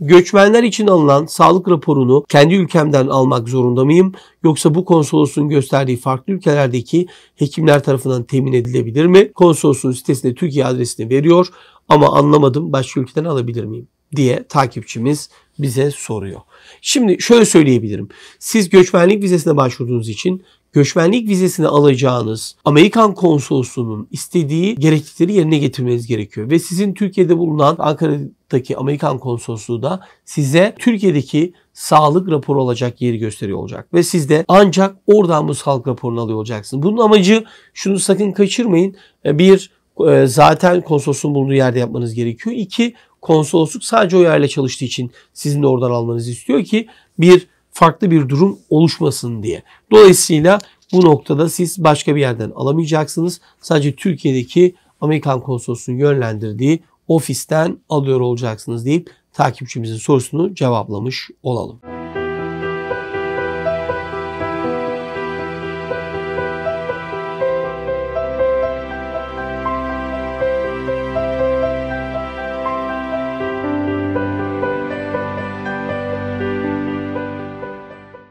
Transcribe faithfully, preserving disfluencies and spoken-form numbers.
göçmenler için alınan sağlık raporunu kendi ülkemden almak zorunda mıyım? Yoksa bu konsolosluğun gösterdiği farklı ülkelerdeki hekimler tarafından temin edilebilir mi? Konsolosluğun sitesinde Türkiye adresini veriyor ama anlamadım, başka ülkeden alabilir miyim diye takipçimiz bize soruyor. Şimdi şöyle söyleyebilirim. Siz göçmenlik vizesine başvurduğunuz için göçmenlik vizesini alacağınız Amerikan konsolosluğunun istediği gereklilikleri yerine getirmeniz gerekiyor. Ve sizin Türkiye'de bulunan Ankara'daki Amerikan konsolosluğu da size Türkiye'deki sağlık raporu olacak yeri gösteriyor olacak. Ve siz de ancak oradan bu sağlık raporunu alıyor olacaksınız. Bunun amacı, şunu sakın kaçırmayın. Bir, zaten konsolosluğun bulunduğu yerde yapmanız gerekiyor. İki, konsolosluk sadece o yerle çalıştığı için sizin de oradan almanızı istiyor ki bir farklı bir durum oluşmasın diye. Dolayısıyla bu noktada siz başka bir yerden alamayacaksınız. Sadece Türkiye'deki Amerikan konsolosluğunun yönlendirdiği ofisten alıyor olacaksınız deyip takipçimizin sorusunu cevaplamış olalım.